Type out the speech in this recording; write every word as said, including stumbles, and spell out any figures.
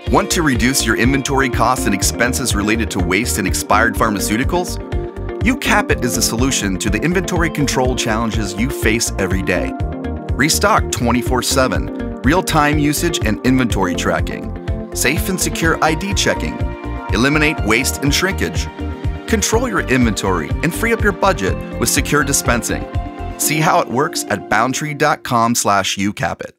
Want to reduce your inventory costs and expenses related to waste and expired pharmaceuticals? UCapIt is the solution to the inventory control challenges you face every day. Restock twenty-four seven, real-time usage and inventory tracking, safe and secure I D checking, eliminate waste and shrinkage, control your inventory and free up your budget with secure dispensing. See how it works at boundtree dot com slash UCapIt.